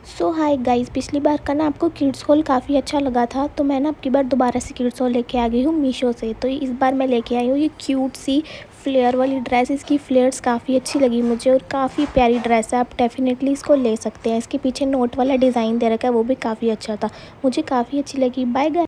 सो hi guys, पिछली बार का ना आपको किड्स हॉल काफ़ी अच्छा लगा था, तो मैं ना अब की बार दोबारा से किड्स हॉल लेके आ गई हूँ मीशो से। तो इस बार मैं लेके आई हूँ ये क्यूट सी फ्लेयर वाली ड्रेस। इसकी फ्लेयर्स काफ़ी अच्छी लगी मुझे और काफ़ी प्यारी ड्रेस है। आप डेफिनेटली इसको ले सकते हैं। इसके पीछे नोट वाला डिज़ाइन दे रखा है, वो भी काफ़ी अच्छा था, मुझे काफ़ी अच्छी लगी। Bye guys.